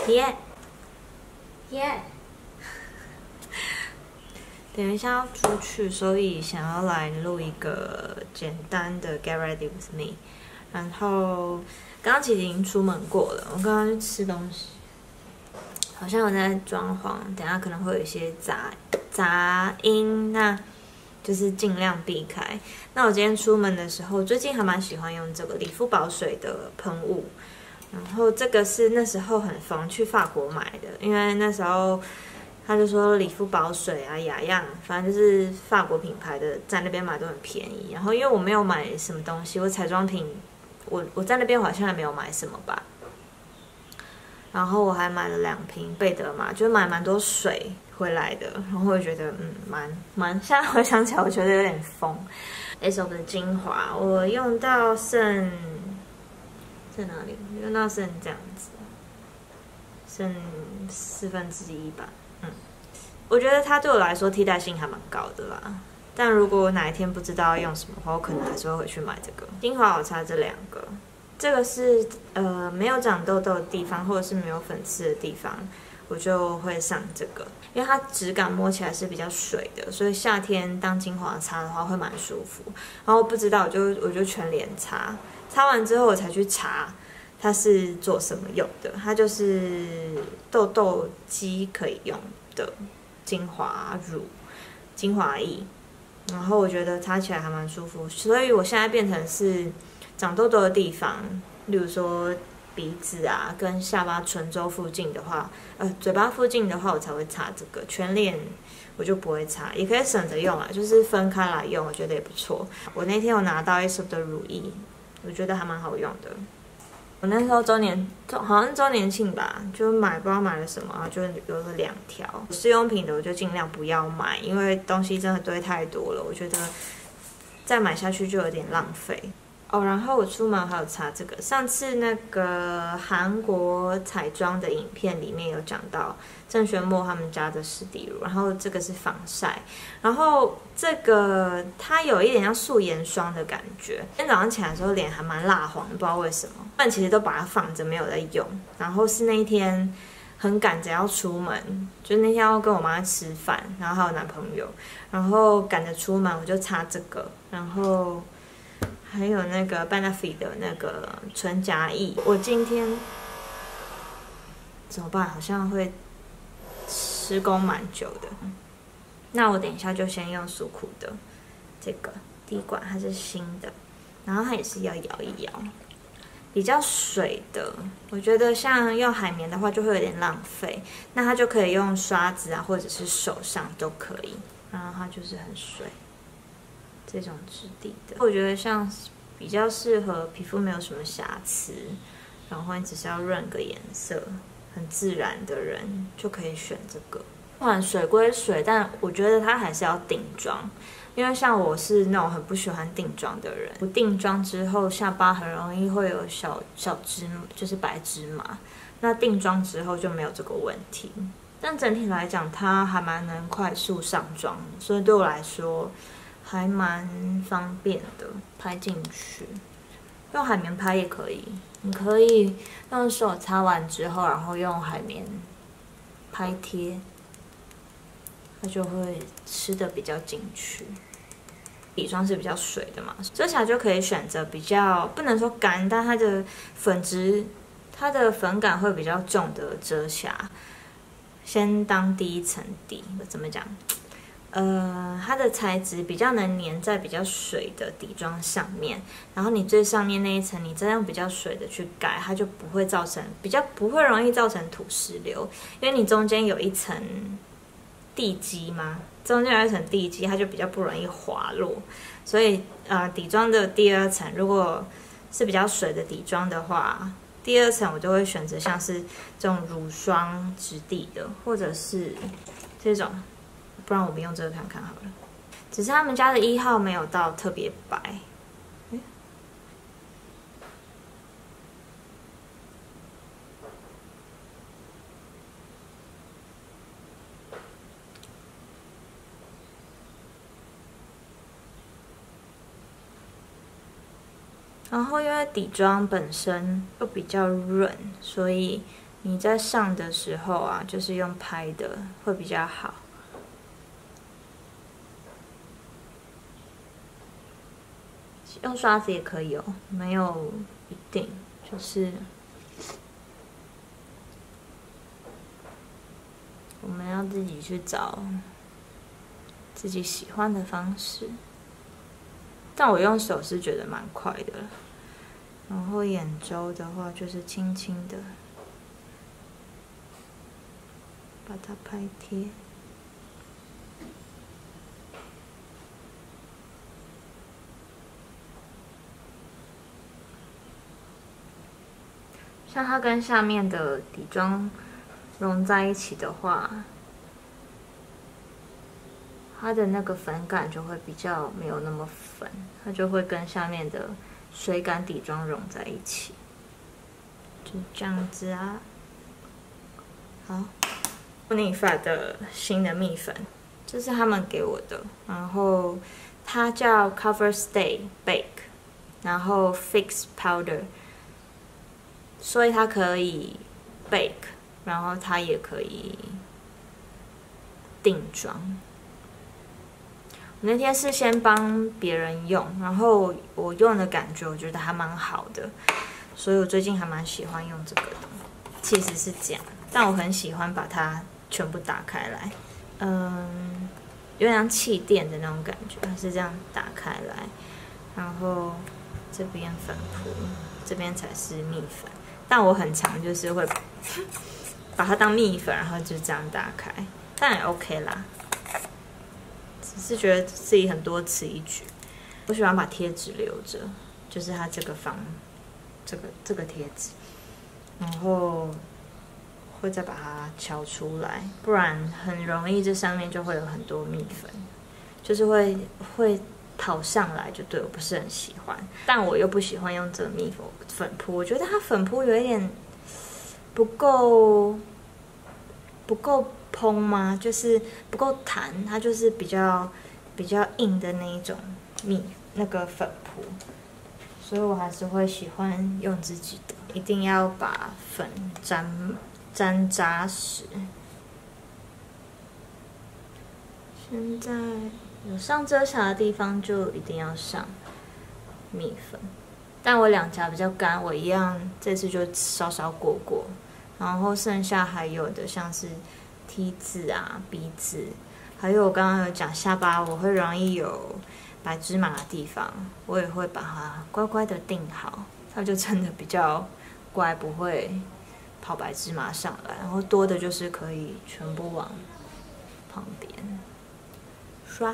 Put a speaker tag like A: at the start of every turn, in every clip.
A: 耶耶！等一下要出去，所以想要来录一个简单的 Get Ready with Me。然后刚刚其实已经出门过了，我刚刚去吃东西，好像有在装潢，等一下可能会有一些杂音，那就是尽量避开。那我今天出门的时候，最近还蛮喜欢用这个理肤宝水的喷雾。然后这个是那时候很疯，去法国买的，因为那时候他就说理肤宝水啊、雅漾，反正就是法国品牌的，在那边买都很便宜。然后因为我没有买什么东西，我彩妆品，我在那边好像还没有买什么吧。然后我还买了2瓶贝德玛，就买蛮多水回来的。然后我觉得现在回想起来，我觉得有点疯。Aesop 的精华，我用到剩。在哪里？用到剩这样子，剩1/4吧。我觉得它对我来说替代性还蛮高的啦。但如果哪一天不知道要用什么的话，我可能还是会回去买这个。精华我擦这2个，这个是没有长痘痘的地方，或者是没有粉刺的地方，我就会上这个，因为它质感摸起来是比较水的，所以夏天当精华擦的话会蛮舒服。然后不知道我就全脸擦。擦完之后，我才去查它是做什么用的。它就是痘痘肌可以用的精华乳、精华液。然后我觉得擦起来还蛮舒服，所以我现在变成是长痘痘的地方，例如说鼻子啊跟下巴唇周附近的话，嘴巴附近的话，我才会擦这个。全脸我就不会擦，也可以省着用啊，就是分开来用，我觉得也不错。我那天有拿到Aesop的乳液。我觉得还蛮好用的。我那时候好像周年庆吧，就不知道买了什么，就有了2条。试用品的我就尽量不要买，因为东西真的堆太多了，我觉得再买下去就有点浪费。然后我出门还有擦这个，上次那个韩国彩妆的影片里面有讲到郑轩墨他们家的湿地乳，然后这个是防晒，然后这个它有一点像素颜霜的感觉。今天早上起来的时候脸还蛮蜡黄的，不知道为什么，但其实都把它放着没有在用。然后是那一天很赶着要出门，就那天要跟我妈吃饭，然后还有男朋友，然后赶着出门我就擦这个，然后还有那个 Benefit 的那个唇颊液。我今天怎么办？好像会施工蛮久的。那我等一下就先用苏库的这个滴管，它是新的，然后它也是要摇一摇，比较水的。我觉得像用海绵的话就会有点浪费，那它就可以用刷子啊，或者是手上都可以。然后它就是很水。这种质地的，我觉得像比较适合皮肤没有什么瑕疵，然后你只是要润个颜色，很自然的人就可以选这个。当然水归水，但我觉得它还是要定妆，因为像我是那种很不喜欢定妆的人，不定妆之后下巴很容易会有小芝麻，就是白芝麻。那定妆之后就没有这个问题。但整体来讲，它还蛮能快速上妆，所以对我来说还蛮方便的，拍进去，用海绵拍也可以。你可以用手擦完之后，然后用海绵拍贴，它就会吃的比较进去。底妆是比较水的嘛，遮瑕就可以选择比较不能说干，但它的粉质、它的粉感会比较重的遮瑕，先当第一层底。怎么讲？它的材质比较能粘在比较水的底妆上面，然后你最上面那一层，你再用比较水的去盖，它就不会容易造成土石流，因为你中间有一层地基嘛，中间有一层地基，它就比较不容易滑落。所以底妆的第2层，如果是比较水的底妆的话，第2层我就会选择像是这种乳霜质地的，或者是这种。不然我们用这个看看好了。只是他们家的1号没有到特别白。然后因为底妆本身又比较润，所以你在上的时候啊，就是用拍的会比较好。用刷子也可以哦，没有一定，就是我们要自己去找自己喜欢的方式。但我用手是觉得蛮快的，然后眼周的话就是轻轻的把它拍贴。像它跟下面的底妆融在一起的话，它的那个粉感就会比较没有那么粉，它就会跟下面的水感底妆融在一起，就这样子啊。好，妮法的新的蜜粉，这是他们给我的，然后它叫 Cover Stay Bake， 然后 Fix Powder， 所以它可以 bake， 然后它也可以定妆。我那天是先帮别人用，然后我用的感觉我觉得还蛮好的，所以我最近还蛮喜欢用这个的。其实是这样，但我很喜欢把它全部打开来，有点像气垫的那种感觉，是这样打开来，然后这边粉扑，这边才是蜜粉。但我很常就是会把它当蜜粉，然后就这样打开，但也 OK 啦。只是觉得自己很多此一举。我喜欢把贴纸留着，就是它这个这个贴纸，然后会再把它敲出来，不然很容易这上面就会有很多蜜粉，就是会跑上来，就对我不是很喜欢。但我又不喜欢用这个蜜粉扑，我觉得它粉扑有一点不够蓬吗？就是不够弹，它就是比较硬的那一种那个粉扑，所以我还是会喜欢用自己的，一定要把粉沾扎实。现在有上遮瑕的地方就一定要上蜜粉，但我两颊比较干，我一样这次就稍稍过，然后剩下还有的像是 T 字啊、鼻子，还有我刚刚有讲下巴，我会容易有白芝麻的地方，我也会把它乖乖的定好，它就真的比较乖，不会跑白芝麻上来。然后多的就是可以全部往旁边刷，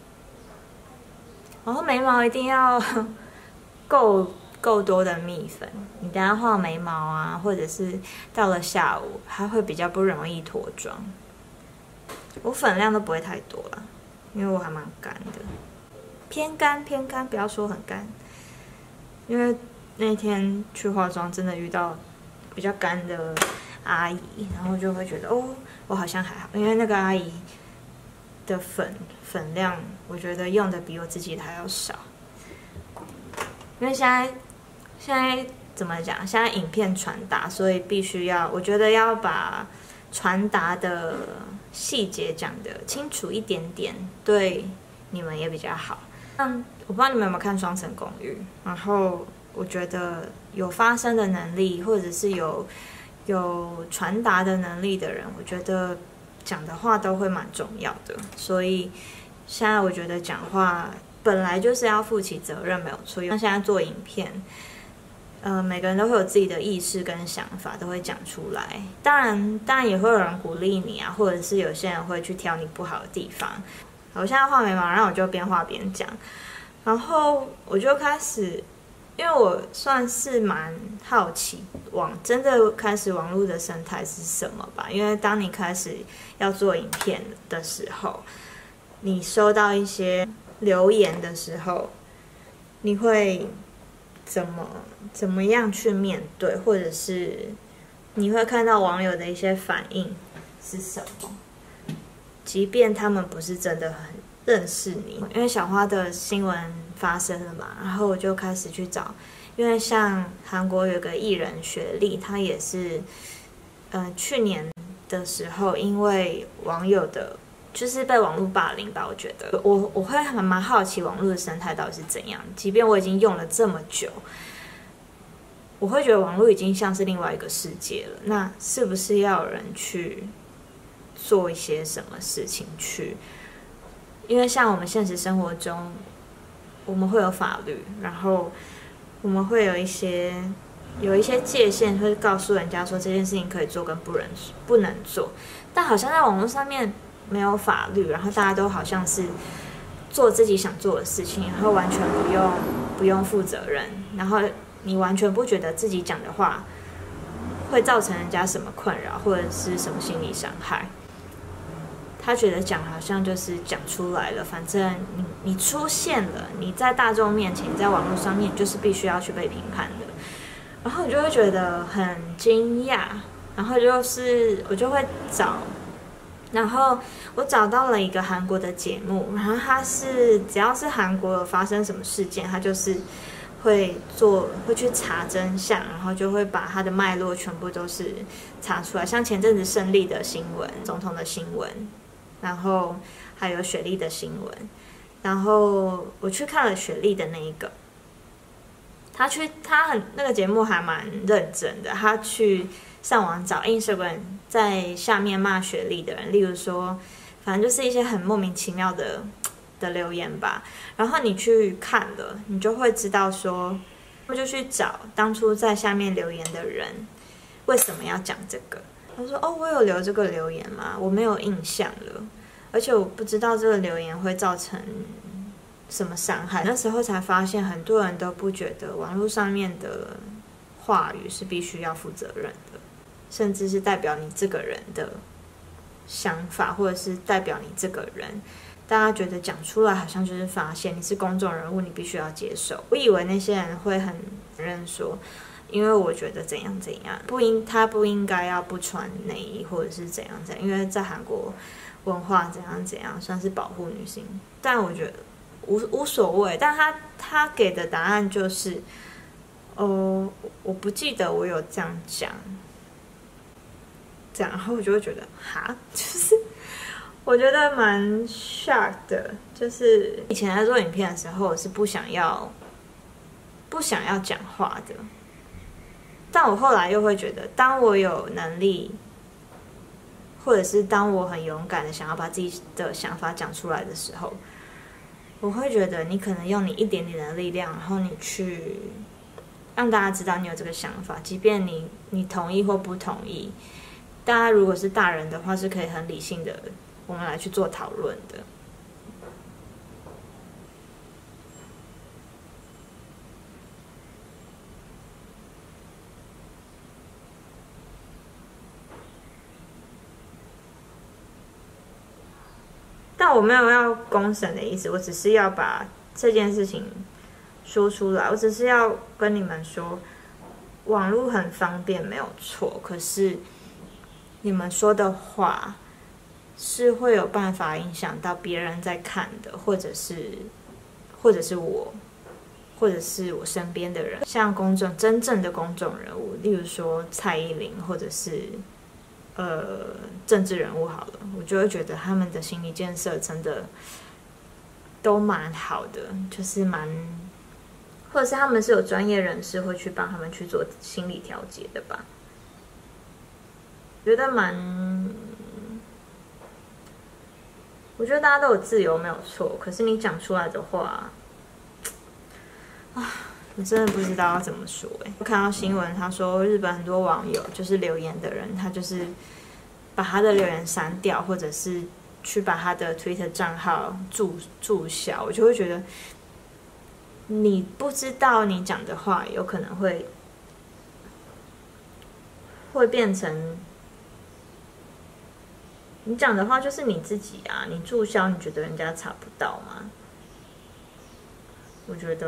A: 然后眉毛一定要够多的蜜粉，你等下画眉毛啊，或者是到了下午，它会比较不容易脱妆。我粉量都不会太多啦，因为我还蛮干的，偏干，不要说很干。因为那天去化妆，真的遇到比较干的阿姨，然后就会觉得哦，我好像还好，因为那个阿姨的粉量，我觉得用的比我自己的还要少。因为现在怎么讲？现在影片传达，所以必须要，我觉得要把传达的细节讲得清楚一点点，对你们也比较好。我不知道你们有没有看《双层公寓》，然后我觉得有发声的能力，或者是有传达的能力的人，我觉得讲的话都会蛮重要的。所以现在我觉得讲话本来就是要负起责任，没有错。像现在做影片，每个人都会有自己的意识跟想法，都会讲出来。当然也会有人鼓励你啊，或者是有些人会去挑你不好的地方。我现在画眉毛，然后我就边画边讲，然后我就开始，因为我算是蛮好奇真的开始网络的生态是什么吧。因为当你开始要做影片的时候，你收到一些留言的时候，你会怎么样去面对，或者是你会看到网友的一些反应是什么？即便他们不是真的很认识你，因为小花的新闻发生了嘛，然后我就开始去找，因为像韩国有个艺人雪莉，她也是去年的时候，因为网友的，就是被网络霸凌吧，我觉得我会还蛮好奇网络的生态到底是怎样。即便我已经用了这么久，我会觉得网络已经像是另外一个世界了。那是不是要有人去做一些什么事情去？因为像我们现实生活中，我们会有法律，然后我们会有一些界限，会告诉人家说这件事情可以做跟不能做。但好像在网络上面没有法律，然后大家都好像是做自己想做的事情，然后完全不用负责任，然后你完全不觉得自己讲的话会造成人家什么困扰或者是什么心理伤害。他觉得讲好像就是讲出来了，反正你出现了，你在大众面前，你在网络上面，你就是必须要去被评判的。然后我就会觉得很惊讶，然后我就会找，然后我找到了一个韩国的节目，然后它是只要是韩国有发生什么事件，它就是会去查真相，然后就会把它的脉络全部都是查出来。像前阵子胜利的新闻、总统的新闻，然后还有雪莉的新闻，然后我去看了雪莉的那一个。那个节目还蛮认真的，他去上网找 Instagram 在下面骂雪莉的人，例如说，反正就是一些很莫名其妙的留言吧。然后你去看了，你就会知道说，他们就去找当初在下面留言的人为什么要讲这个。他说：“哦，我有留这个留言吗？我没有印象了，而且我不知道这个留言会造成什么伤害。”那时候才发现，很多人都不觉得网络上面的话语是必须要负责任的，甚至是代表你这个人的想法，或者是代表你这个人。大家觉得讲出来好像就是发现你是公众人物，你必须要接受。我以为那些人会很认说，因为我觉得怎样怎样，他不应该要不穿内衣或者是怎样怎样，因为在韩国文化怎样怎样算是保护女性。但我觉得无所谓，但他给的答案就是，我不记得我有这样讲，这样，然后我就会觉得就是我觉得蛮 shock 的，就是以前在做影片的时候，我是不想要讲话的，但我后来又会觉得，当我有能力，或者是当我很勇敢的想要把自己的想法讲出来的时候，我会觉得你可能用你一点点的力量，然后你去让大家知道你有这个想法，即便你同意或不同意，大家如果是大人的话，是可以很理性的，我们来去做讨论的。但我没有要公审的意思，我只是要把这件事情说出来。我只是要跟你们说，网络很方便没有错，可是你们说的话是会有办法影响到别人在看的，或者是我，或者是我身边的人，像真正的公众人物，例如说蔡依林，或者是政治人物好了，我就会觉得他们的心理建设真的都蛮好的，就是或者是他们是有专业人士会去帮他们去做心理调节的吧，我觉得大家都有自由没有错，可是你讲出来的话，我真的不知道要怎么说我看到新闻，他说日本很多网友就是留言的人，他就是把他的留言删掉，或者是去把他的 Twitter 账号注销，我就会觉得你不知道你讲的话有可能会变成你讲的话就是你自己啊，你注销，你觉得人家查不到吗？我觉得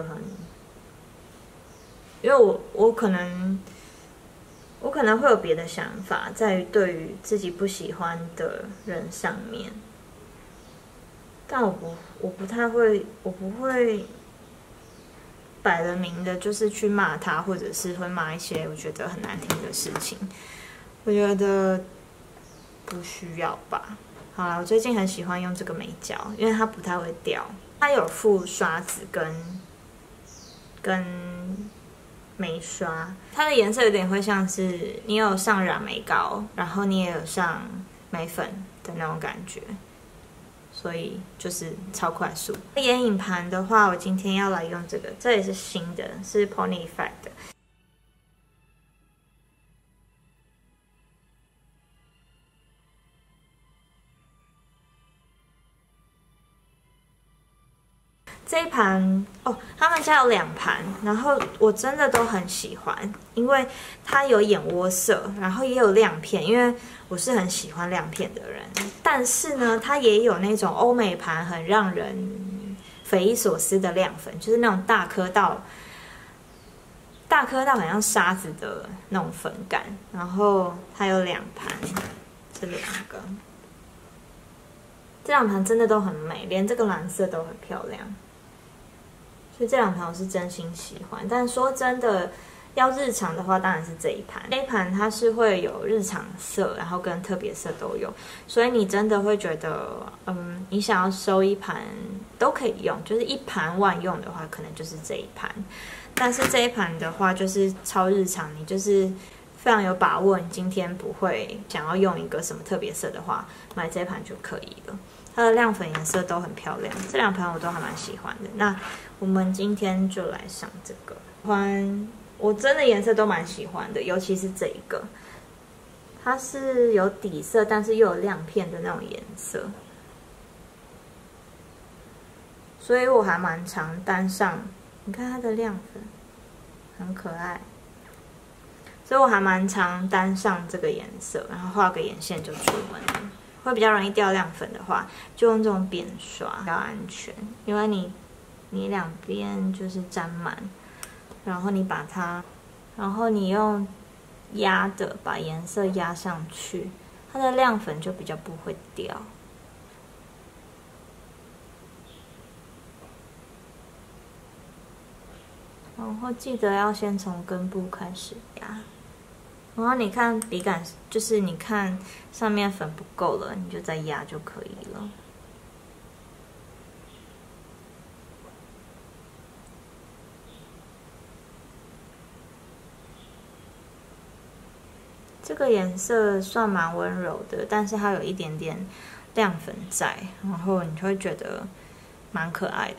A: 因为我可能会有别的想法，在于对于自己不喜欢的人上面，但我不太会，我不会摆了明的，就是去骂他，或者是会骂一些我觉得很难听的事情。 我觉得不需要吧。好啦，我最近很喜欢用这个眉胶，因为它不太会掉，它有附刷子跟眉刷，它的颜色有点会像是你有上染眉膏，然后你也有上眉粉的那种感觉，所以就是超快速。眼影盘的话，我今天要来用这个，这也是新的，是 Pony Effect 的。这一盘哦，他们家有2盘，然后我真的都很喜欢，因为它有眼窝色，然后也有亮片，因为我是很喜欢亮片的人。但是呢，它也有那种欧美盘很让人匪夷所思的亮粉，就是那种大颗到很像沙子的那种粉感。然后它有2盘，这2个，这2盘真的都很美，连这个蓝色都很漂亮。所以这2盘我是真心喜欢，但说真的，要日常的话，当然是这一盘。这一盘它是会有日常色，然后跟特别色都有，所以你真的会觉得，你想要收一盘都可以用，就是一盘万用的话，可能就是这一盘。但是这一盘的话，就是超日常，你就是非常有把握，你今天不会想要用一个什么特别色的话，买这一盘就可以了。它的亮粉颜色都很漂亮，这2盘我都还蛮喜欢的。那我们今天就来上这个，我真的颜色都蛮喜欢的，尤其是这一个，它是有底色，但是又有亮片的那种颜色，所以我还蛮常单上。你看它的亮粉很可爱，所以我还蛮常单上这个颜色，然后画个眼线就出门了。会比较容易掉亮粉的话，就用这种扁刷比较安全，因为你两边就是沾满，然后你用压的把颜色压上去，它的亮粉就比较不会掉。然后记得要先从根部开始压。然后你看笔杆，就是你看上面粉不够了，你就再压就可以了。这个颜色算蛮温柔的，但是它有一点点亮粉在，然后你就会觉得蛮可爱的。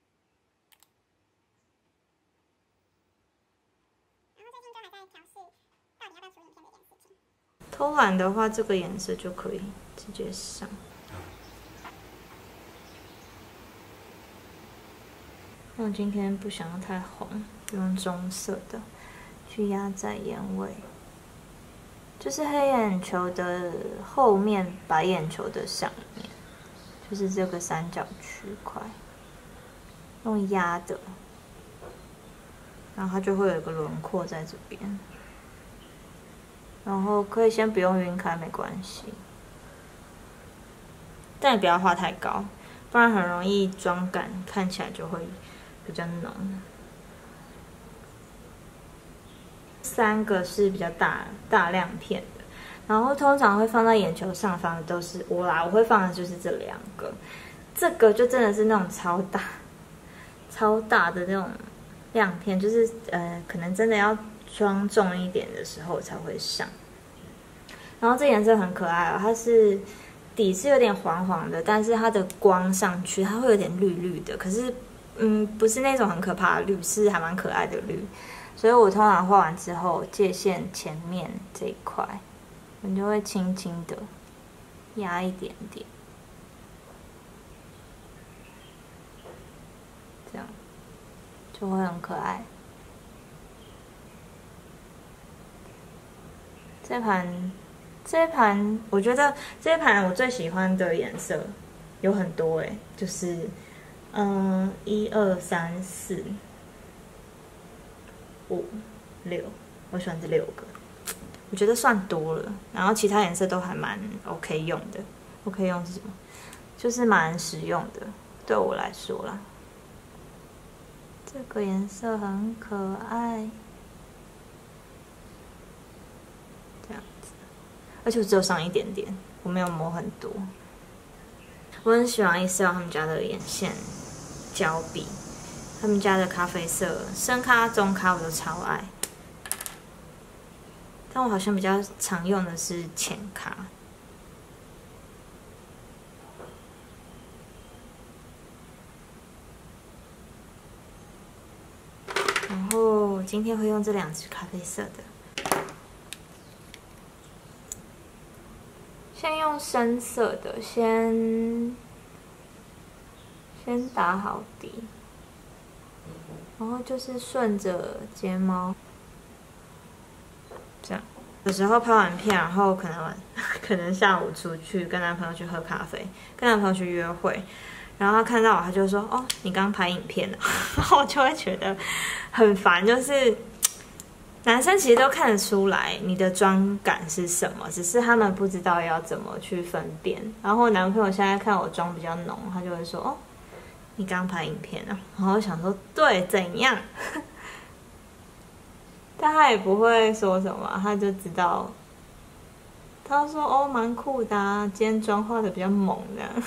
A: 偷懒的话，这个颜色就可以直接上。那我今天不想要太红，用棕色的去压在眼尾，就是黑眼球的后面，白眼球的上面，就是这个三角区块，用压的，然后它就会有一个轮廓在这边。然后可以先不用晕开，没关系，但也不要画太高，不然很容易妆感看起来就会比较浓。3个是比较大亮片的，然后通常会放在眼球上方的都是我会放的就是这2个，这个就真的是那种超大的那种亮片，就是可能真的要妆重一点的时候才会上。然后这颜色很可爱哦，它是底是有点黄黄的，但是它的光上去它会有点绿绿的，可是不是那种很可怕的绿，是还蛮可爱的绿。所以我通常画完之后，界限前面这一块，我就会轻轻的压一点点，这样就会很可爱。这一盘，我觉得这一盘我最喜欢的颜色有很多就是1、2、3、4、5、6，我喜欢这6个，我觉得算多了。然后其他颜色都还蛮 OK 用的。OK 用是什么？就是蛮实用的，对我来说啦。这个颜色很可爱。这样子， 而且我只有上一点点，我没有抹很多。我很喜欢Esso他们家的眼线胶笔，他们家的咖啡色、深咖、中咖我都超爱，但我好像比较常用的是浅咖。然后我今天会用这2支咖啡色的，先用深色的，先打好底，然后就是顺着睫毛这样。有时候拍完片，然后可能下午出去跟男朋友去喝咖啡，跟男朋友去约会，然后他看到我，他就说：“哦，你刚拍影片了。”然后我就会觉得很烦，就是男生其实都看得出来你的妆感是什么，只是他们不知道要怎么去分辨。然后我男朋友现在看我妆比较浓，他就会说：“哦，你刚拍影片啊？”然后我想说：“对，怎样？”但他也不会说什么，他就知道。他说：“哦，蛮酷的啊，今天妆化的比较猛的，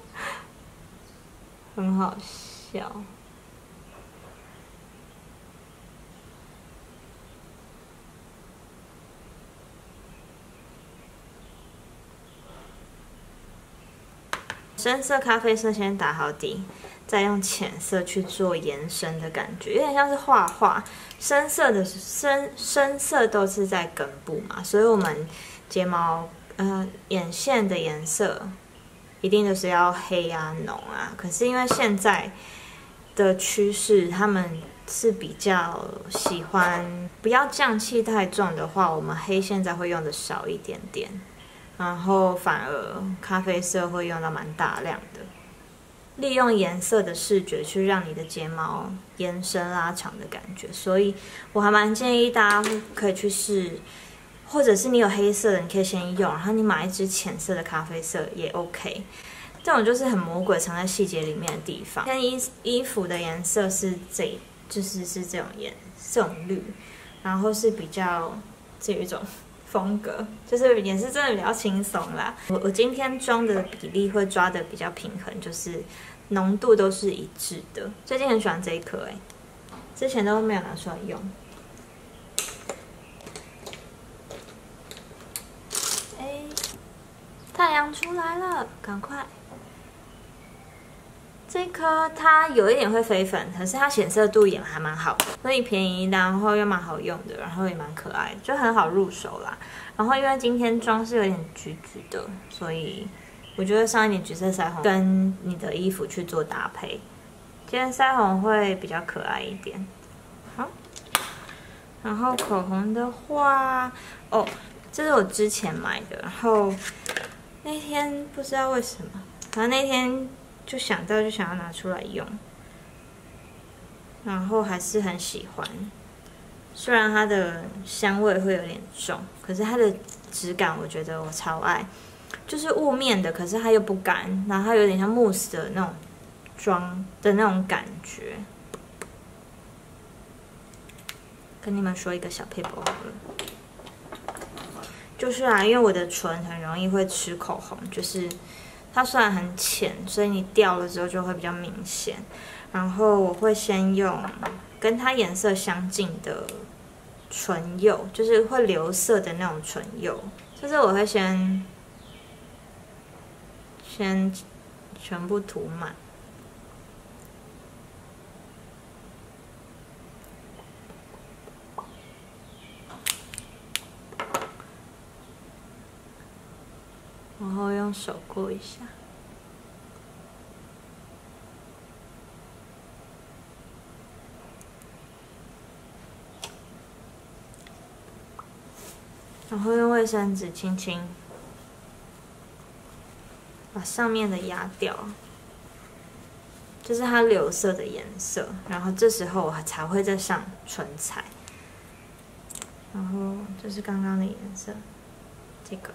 A: 很好笑。”深色咖啡色先打好底，再用浅色去做延伸的感觉，有点像是画画。深色都是在根部嘛，所以我们睫毛眼线的颜色一定就是要黑啊浓啊。可是因为现在的趋势，他们是比较喜欢不要降气太重的话，我们黑现在会用的少一点点。然后反而咖啡色会用到蛮大量的，利用颜色的视觉去让你的睫毛延伸拉长的感觉，所以我还蛮建议大家可以去试，或者是你有黑色的，你可以先用，然后你买一支浅色的咖啡色也 OK。这种就是很魔鬼藏在细节里面的地方。像衣服的颜色是就是这种这种绿，然后是比较有一种风格，就是也是真的比较轻松啦。我今天妆的比例会抓的比较平衡，就是浓度都是一致的。最近很喜欢这一颗之前都没有拿出来用。太阳出来了，赶快！这颗它有一点会飞粉，可是它显色度也还蛮好的，所以便宜，然后又蛮好用的，然后也蛮可爱的，就很好入手啦。然后因为今天妆是有点橘橘的，所以我觉得上一点橘色腮红跟你的衣服去做搭配，今天腮红会比较可爱一点。好，然后口红的话，这是我之前买的，然后那天不知道为什么，反正那天就想要拿出来用，然后还是很喜欢。虽然它的香味会有点重，可是它的质感我觉得我超爱，就是雾面的，可是它又不干，然后它有点像慕斯的那种妆的那种感觉。跟你们说一个小撇步好了，就是因为我的唇很容易会吃口红，就是它虽然很浅，所以你掉了之后就会比较明显。然后我会先用跟它颜色相近的唇釉，就是会留色的那种唇釉，就是我会先全部涂满。然后用手过一下，然后用卫生纸轻轻把上面的压掉，就是它留色的颜色。然后这时候我才会再上唇彩，然后这是刚刚的颜色，这个。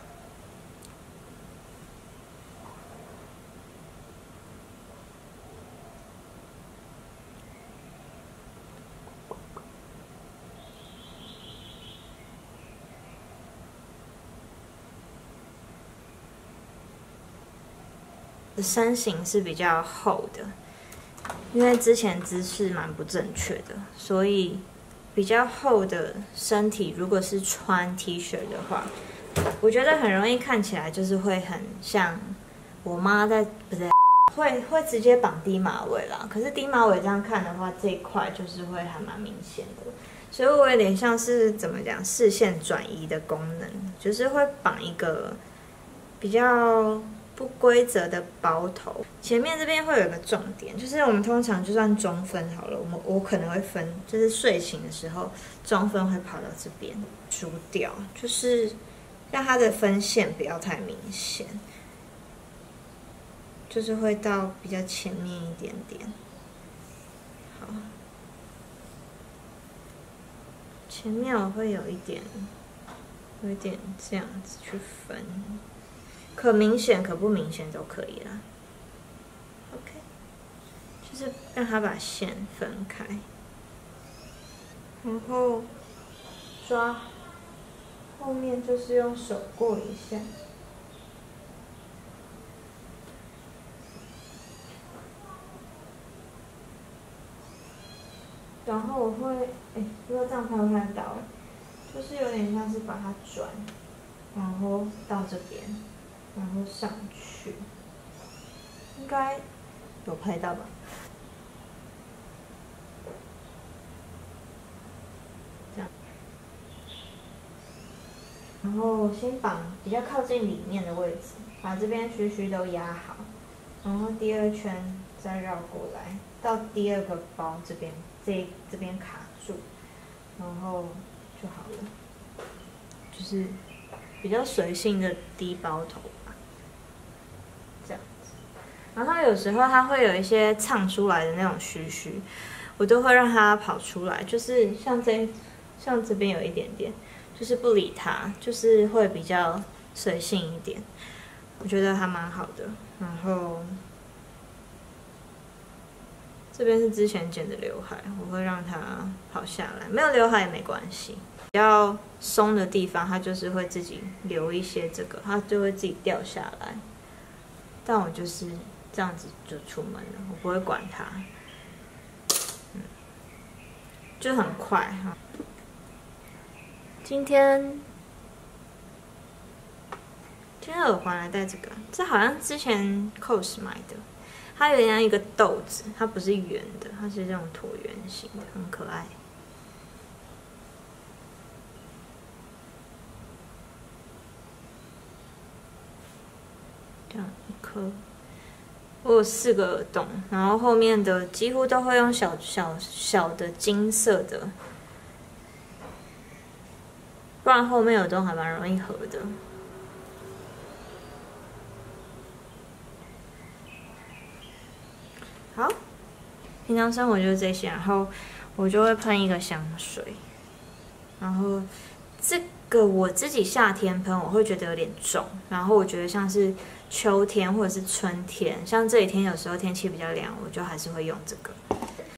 A: 的身形是比较厚的，因为之前姿势蛮不正确的，所以比较厚的身体如果是穿 T 恤的话，我觉得很容易看起来就是会很像我妈在不是会直接绑低马尾啦。可是低马尾这样看的话，这一块就是会还蛮明显的。所以我有点像是怎么讲视线转移的功能，就是会绑一个比较不规则的包头。前面这边会有一个重点，就是我们通常就算中分好了，我可能会分，就是睡醒的时候中分会跑到这边梳掉，就是让它的分线不要太明显，就是会到比较前面一点点。好。前面我会有一点这样子去分，可明显可不明显都可以啦。OK， 就是让它把线分开，然后抓后面就是用手过一下。然后我会，不知道这样看不看到，就是有点像是把它转，然后到这边，然后上去，应该有拍到吧？这样，然后先绑比较靠近里面的位置，把这边须须都压好，然后第二圈再绕过来，到第二个包这边。这边卡住，然后就好了，就是比较随性的低包头吧，这样子。然后有时候它会有一些唱出来的那种须须，我都会让它跑出来，就是像这边有一点点，就是不理它，就是会比较随性一点，我觉得还蛮好的。然后。这边是之前剪的刘海，我会让它跑下来，没有刘海也没关系。比较松的地方，它就是会自己留一些这个，它就会自己掉下来。但我就是这样子就出门了，我不会管它，就很快哈。今天耳环来戴这个，这好像之前 COS 买的。它有点像一个豆子，它不是圆的，它是这种椭圆形的，很可爱。这样一颗，我有4个耳洞，然后后面的几乎都会用小的金色的，不然后面耳洞还蛮容易合的。好，平常生活就是这些，然后我就会喷一个香水，然后这个我自己夏天喷我会觉得有点重，然后我觉得像是秋天或者是春天，像这几天有时候天气比较凉，我就还是会用这个。